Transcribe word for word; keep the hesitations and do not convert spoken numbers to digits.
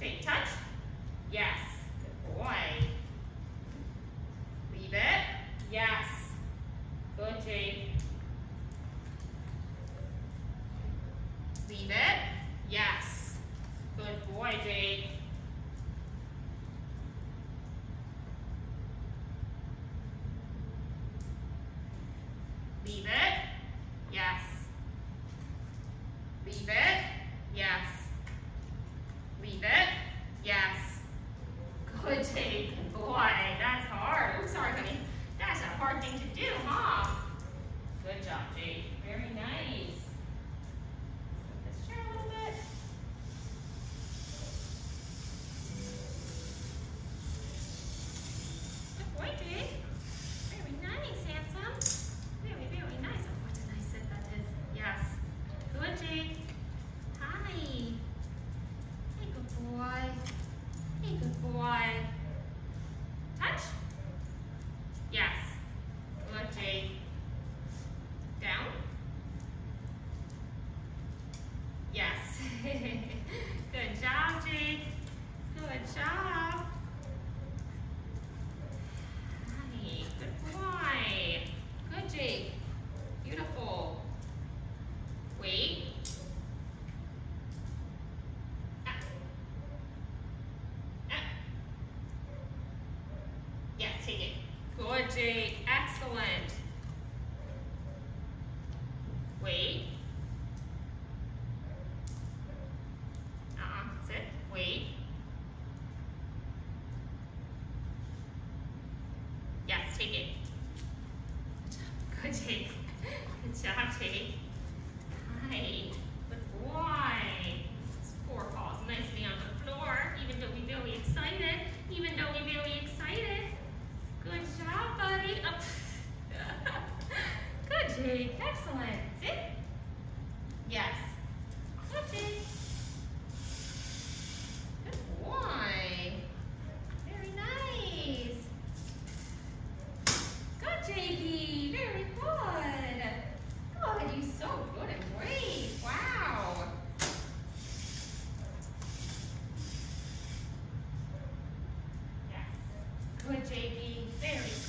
Take touch. Yes. Good boy. Leave it. Yes. Good, Jake. Leave it. Yes. Good boy, Jake. Leave it. Yes. Leave it. Yes. Leave it. Yes. Good, Jake. Boy, that's hard. I'm sorry, honey. That's a hard thing to do, huh? Good job, Jake. Very nice. Let's move this chair a little bit. Good boy, Jake. Very nice, handsome. Very, very nice. Oh, what a nice sit that is. Yes. Good, Jake. Hi. Hey, good boy. Hey, good boy. Touch. Yes. Good, Jake. Down. Yes. Good job, Jake. Good job. Hi. Good boy. Good, Jake. Beautiful. Wait. Ah. Ah. Yes, take it. Good, Jake. Excellent. Wait. Uh-uh. Sit. Wait. Yes, take it. Good, Jake. Good job, Jake. Hi. Good boy. His forepaws nicely on the floor, even though we're really excited. Even though we're really excited. Good job, buddy. Up. Good, Jake. Excellent. Sit. Yes. Good, Jake. Good boy. Very nice. Good, Jakey. Very good. Good. You're so good and great. Wow. Yes. Good, Jakey. Very good.